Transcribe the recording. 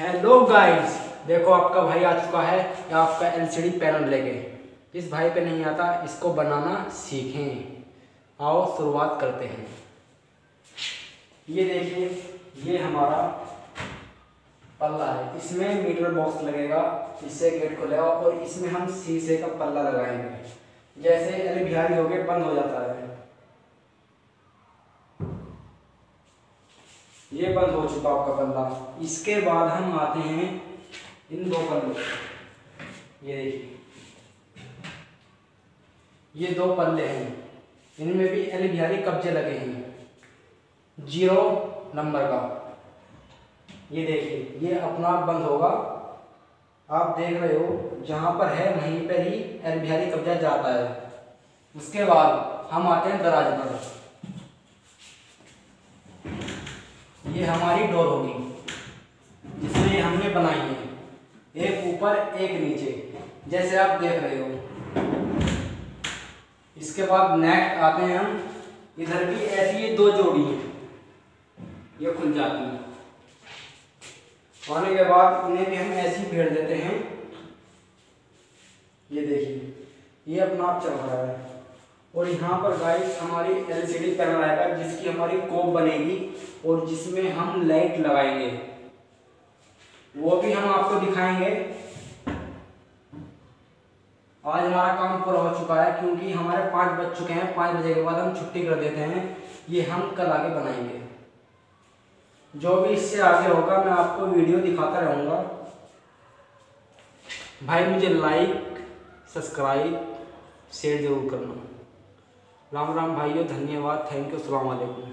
Hello guys, देखो आपका भाई आ चुका है या आपका एलसीडी पैनल लेके। इस भाई पे नहीं आता, इसको बनाना सीखें। आओ शुरुआत करते हैं। ये देखिए, ये हमारा पल्ला है, इसमें मीटर बॉक्स लगेगा, इससे गेट खुलेगा और इसमें हम शीशे का पल्ला लगाएंगे। जैसे एल बिहारी हो गए बंद हो जाता है, ये बंद हो चुका आपका पल्ला। इसके बाद हम आते हैं इन दो पल्लों। ये देखिए, ये दो पल्ले हैं, इनमें भी एल बिहारी कब्जे लगे हैं 0 नंबर का। ये देखिए, ये अपना आप बंद होगा। आप देख रहे हो जहां पर है वहीं पर ही एल बिहारी कब्जा जाता है। उसके बाद हम आते हैं दराज पर। ये हमारी डोर होगी जिसमें हमने बनाई है, एक ऊपर एक नीचे, जैसे आप देख रहे हो। इसके बाद नेक्स्ट आते हैं हम, इधर भी ऐसी ये दो जोड़ी है, ये खुल जाती है। आने के बाद इन्हें भी हम ऐसे ही फेर देते हैं। ये देखिए, ये अपना आप चल रहा है। और यहाँ पर गाइस हमारी एलसीडी पैनल आएगा जिसकी हमारी कोप बनेगी और जिसमें हम लाइट लगाएंगे, वो भी हम आपको दिखाएंगे। आज हमारा काम पूरा हो चुका है क्योंकि हमारे 5 बज चुके हैं। 5 बजे के बाद हम छुट्टी कर देते हैं। ये हम कल आगे बनाएंगे। जो भी इससे आगे होगा मैं आपको वीडियो दिखाता रहूँगा। भाई मुझे लाइक सब्सक्राइब शेयर जरूर करना। राम राम भाइयों, धन्यवाद, थैंक यू, अस्सलाम वालेकुम।